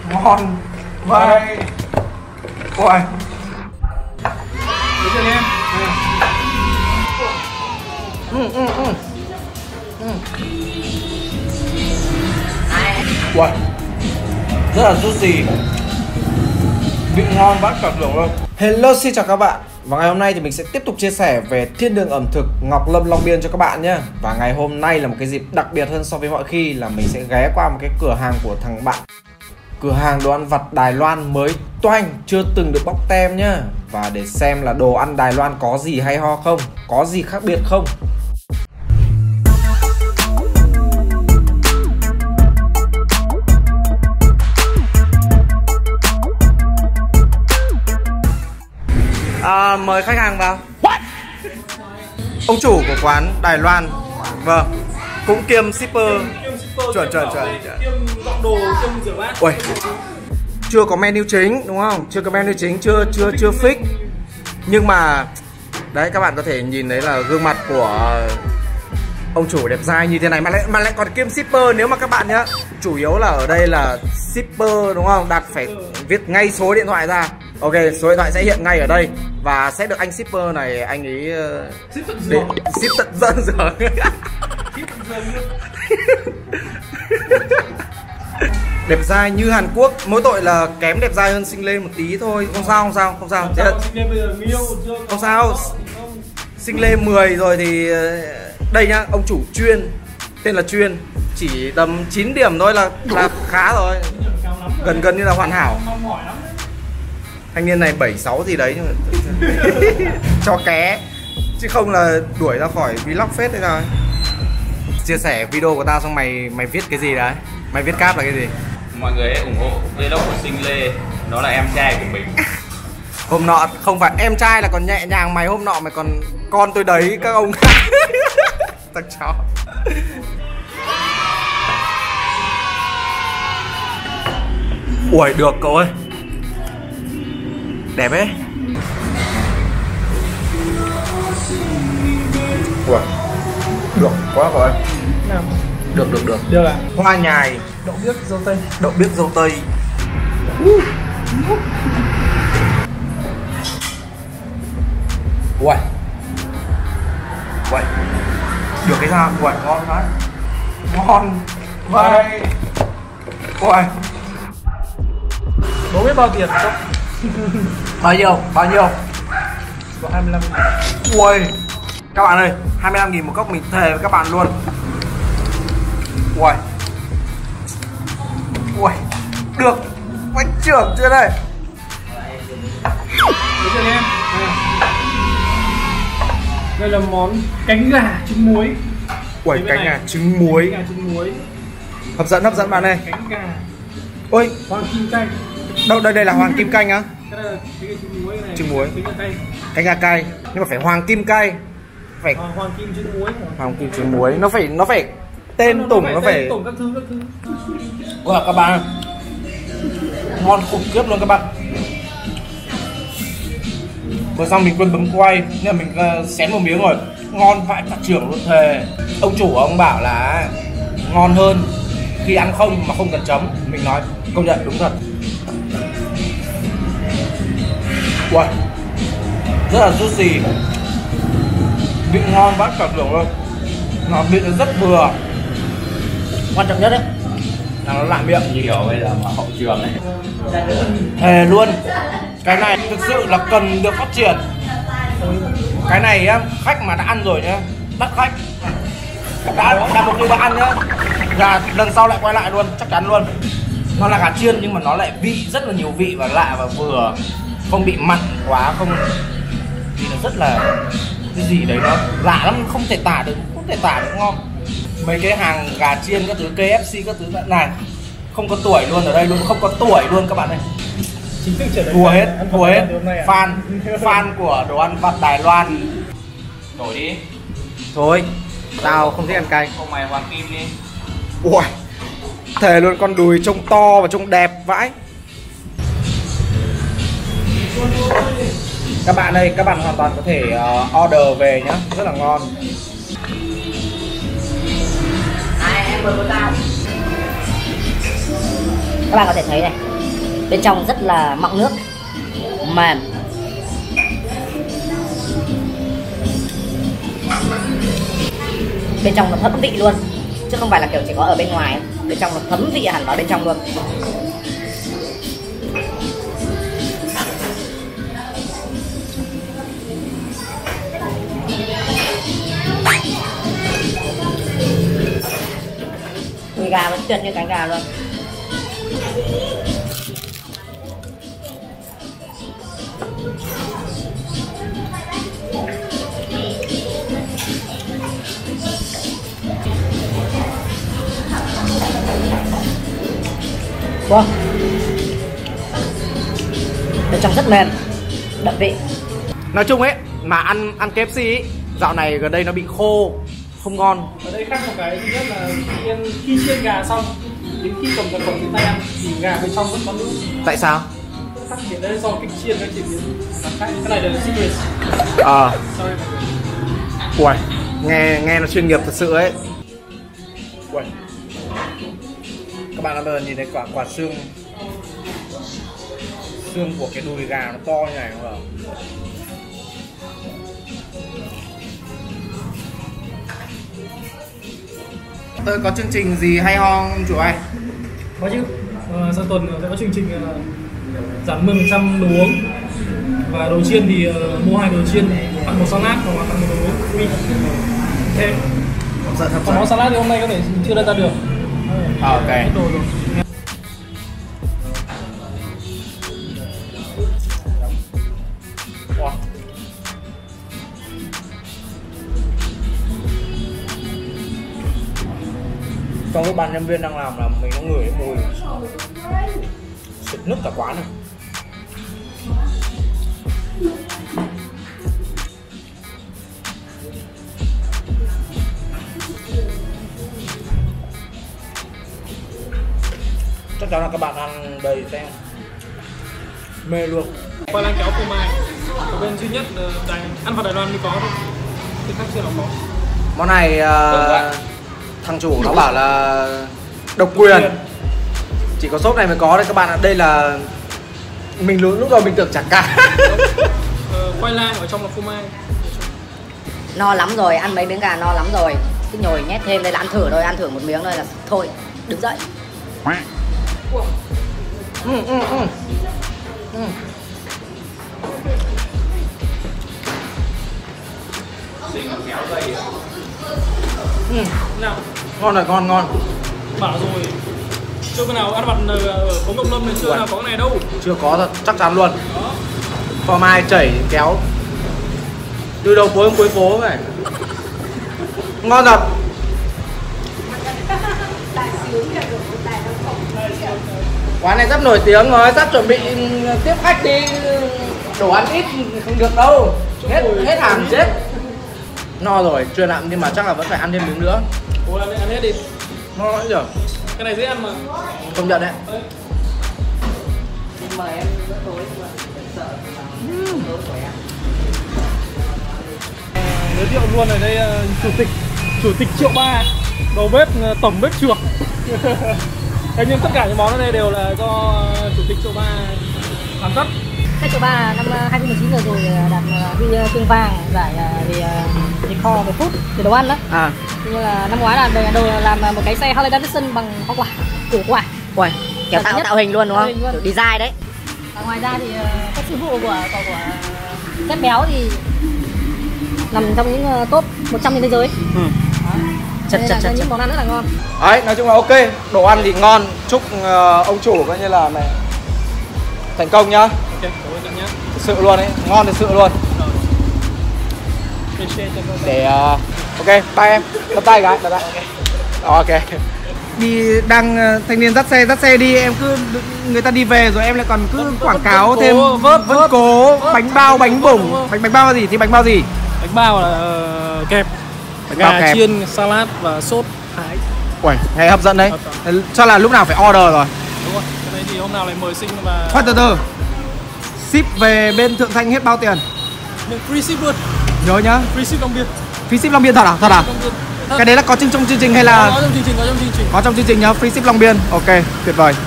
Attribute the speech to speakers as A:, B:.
A: Ngon vậy. Ôi
B: Được chưa em?
A: Ui, rất là juicy, vị ngon vãi cả tưởng luôn. Hello, xin chào các bạn. Và ngày hôm nay thì mình sẽ tiếp tục chia sẻ về thiên đường ẩm thực Ngọc Lâm Long Biên cho các bạn nhé. Và ngày hôm nay là một cái dịp đặc biệt hơn so với mọi khi, là mình sẽ ghé qua một cái cửa hàng của thằng bạn. Cửa hàng đồ ăn vặt Đài Loan mới toanh, chưa từng được bóc tem nhá. Và để xem là đồ ăn Đài Loan có gì hay ho không, có gì khác biệt không. Mời khách hàng vào. What? Ông chủ của quán Đài Loan, vâng, cũng kiêm shipper. Chuẩn.
B: Kiêm dọn đồ, kiêm rửa bát.
A: Ui, chưa có menu chính đúng không? Chưa có menu chính, chưa fix. Nhưng mà đấy, các bạn có thể nhìn thấy là gương mặt của ông chủ đẹp trai như thế này mà lại còn kiêm shipper. Nếu mà các bạn nhá, chủ yếu là ở đây là shipper đúng không? Đặt phải viết ngay số điện thoại ra. Ok, số điện thoại sẽ hiện ngay ở đây và sẽ được anh shipper này, anh ấy ship tận dẫn giờ. Đẹp trai như Hàn Quốc, mỗi tội là kém đẹp trai hơn Sinh Lê một tí thôi. Không sao. Không sao. Sinh Lê 10 rồi thì đây nhá, ông chủ Chuyên, tên là Chuyên, chỉ tầm 9 điểm thôi là khá rồi, gần như là hoàn hảo. Thanh niên này 76 gì đấy cho ké, chứ không là đuổi ra khỏi vlog phết thế rồi. Chia sẻ video của tao xong mày viết cái gì đấy? Mày viết cáp là cái gì?
C: Mọi người hãy ủng hộ vlog của Sinh Lê, đó là em trai của mình.
A: Hôm nọ không phải em trai là còn nhẹ nhàng, mày hôm nọ mày còn con tôi đấy các ông khác. Thằng chó. Ui, được cậu ơi, đẹp ấy. Ui, được quá cậu ơi. Được.
B: Được à?
A: Hoa nhài,
B: Đậu biếc dâu tây.
A: đậu biếc dâu tây. Ui, được cái sao? Ui, ngon quá. Ngon vậy. Ui,
B: Bố biết bao tiền không?
A: bao nhiêu?
B: Có 25.
A: Ui, các bạn ơi, 25.000 một cốc, mình thề với các bạn luôn. Ui, được. Quanh trưởng chưa đây?
B: Được chưa em? Đây là món cánh gà trứng muối.
A: Ui, cánh gà trứng muối.
B: Cánh gà trứng muối.
A: Hấp dẫn bạn ơi.
B: Cánh gà.
A: Ôi,
B: Hoàng kim canh.
A: đâu đây là hoàng kim canh á?
B: Cái này là cái trứng muối này.
A: Trứng muối.
B: Cánh gà cay.
A: Cánh gà cay, nhưng mà phải hoàng kim cay. Phải
B: Hoàng kim trứng muối.
A: hoàng kim trứng muối, nó phải tên tủng, nó phải
B: tủng các thứ.
A: wow, các bạn ngon khủng khiếp luôn các bạn. Vừa xong mình quên bấm quay nên mình xén một miếng rồi, ngon vãi cả trưởng luôn thề. Ông chủ ông bảo là ngon hơn khi ăn không mà không cần chấm, mình nói công nhận đúng thật. Wow, rất là juicy, vị ngon vãi cả trưởng luôn. Nó vị nó rất vừa, quan trọng nhất đấy là nó lại miệng.
C: Như kiểu bây giờ mà hậu trường ấy.
A: Thề luôn, cái này thực sự là cần được phát triển. Cái này á, khách mà đã ăn rồi nhá, đắt khách đã một khi đã ăn nhá, gà lần sau lại quay lại luôn, chắc chắn luôn. Nó là gà chiên nhưng mà nó lại vị rất là nhiều vị và lạ và vừa, không bị mặn quá, không thì nó rất là cái gì đấy nó lạ lắm, không thể tả được ngon. Mấy cái hàng gà chiên các thứ, KFC các thứ này không có tuổi luôn, ở đây luôn không có tuổi luôn các bạn ơi. Thua hết. Fan của đồ ăn vặt Đài Loan.
C: Đổi đi.
A: Thôi, tao không thích ăn cay.
C: Không mày hoàng kim đi.
A: Ui, thề luôn, con đùi trông to và trông đẹp vãi. Các bạn ơi, các bạn hoàn toàn có thể order về nhá, rất là ngon.
D: Em mời của tao. Các bạn có thể thấy này, Bên trong rất là mọng nước, mềm. Bên trong nó thấm vị luôn, chứ không phải là kiểu chỉ có ở bên ngoài. Bên trong nó thấm vị hẳn vào bên trong luôn. Đùi gà vẫn tuyệt như cánh gà luôn. Wow. Bên trong rất mềm, đậm vị.
A: Nói chung ấy, mà ăn KFC ấy, dạo này gần đây nó bị khô, không ngon.
B: Ở đây khác một cái thứ nhất là khi chiên gà xong đến khi cầm ra cầm trên tay ăn thì gà bên trong vẫn có nước.
A: Tại sao?
B: Khác biệt đấy do cách chiên với chế biến. Cái này là secret. Sorry.
A: Ui, nghe nó chuyên nghiệp thật sự ấy. Ui. Các bạn đã nhìn thấy quả xương của cái đùi gà nó to như này không ạ? Tôi có chương trình gì hay ho không chủ anh?
B: Có chứ. Sau tuần sẽ có chương trình giảm 10% đồ uống. Và đồ chiên thì mua 2 đồ chiên, ăn 1 salad hoặc ăn 1 đồ uống. Thêm. Còn món salad thì hôm nay có thể chưa đưa ra được.
A: Ok.
B: Đồ rồi.
A: Wow. Trong lúc ban nhân viên đang làm là mình có ngửi cái mùi sụt nước cả quán này. Chắc chắn là các bạn ăn đầy sẽ mê luôn.
B: Khoai lang kéo phô mai. Ở bên duy nhất ăn vào Đài Loan mới có thôi. Thì khác chưa nó có.
A: Món này thằng chủ nó bảo là độc quyền. Chỉ có shop này mới có đấy các bạn ạ. Đây là mình lúc đầu mình tưởng chả cả.
B: Khoai lang ở trong là phô mai.
D: No lắm rồi, ăn mấy miếng gà no lắm rồi. Cái nhồi nhét thêm đây là ăn thử thôi, ăn thử một miếng thôi là thôi, đứng dậy.
B: Nào,
A: Ngon rồi, ngon.
B: bảo rồi. Chưa cái nào ăn vặt ở phố Ngọc Lâm này chưa nào có cái này đâu.
A: Chưa có thật, chắc chắn luôn. Phô mai chảy kéo từ đầu phố đến cuối phố này. Ngon thật. Quán này rất nổi tiếng rồi, sắp chuẩn bị tiếp khách đi. Đồ ăn ít không được đâu. Hết hàng chết. No rồi, chưa ăn nhưng mà chắc là vẫn phải ăn thêm miếng nữa.
B: Ủa ăn hết đi.
A: No lắm rồi.
B: Cái này dễ ăn mà.
A: Công nhận đấy.
D: Mời em bữa tối mà sợ tối của em.
B: Giới thiệu luôn ở đây chủ tịch Triệu Ba, đầu bếp tổng bếp chuộc. Thế nhưng tất cả những món ở đây đều là do chủ tịch Triệu Ba sản xuất.
D: Cái Triệu Ba năm 2019 vừa rồi đạt huy chương vàng giải về kho về food về đồ ăn đó. Nhưng là năm ngoái là đồ làm một cái xe Harley Davidson bằng hoa quả, củ quả. Ui, kiểu tạo hình luôn đúng không? Kiểu design đấy.
E: Và ngoài ra thì các sư phụ của Tép Béo thì nằm trong những top 100 trên thế giới.
D: Chật.
E: Những món ăn rất là ngon.
A: Đấy, nói chung là ok, đồ ăn thì ngon. Chúc ông chủ coi như là mày thành công nhá.
B: Ok, cảm ơn bạn nhé.
A: Thực sự luôn đấy, ngon thực sự luôn. Để ok, bye em. Bắt tay cái, bắt tay. Ok. Đi đang thanh niên dắt xe đi, em cứ người ta đi về rồi em lại còn cứ quảng cáo thêm vẫn cố bánh bao bánh bủng. Bánh bao gì thì bánh bao gì?
B: Bánh bao là kẹp, gà chiên, salad và sốt thái.
A: Uầy, nghe hấp dẫn đấy. Chắc là lúc nào phải order rồi.
B: Đúng rồi, cái này thì hôm nào lại mời sinh và...
A: Khoan từ. Ship về bên Thượng Thanh hết bao tiền?
B: Free ship luôn.
A: Nhớ nhá.
B: Free ship Long Biên.
A: Free ship Long Biên thật à? Thật à? Cái đấy là có trong chương trình hay là...
B: Có trong chương trình.
A: Có trong chương trình nhá, free ship Long Biên. Ok, tuyệt vời.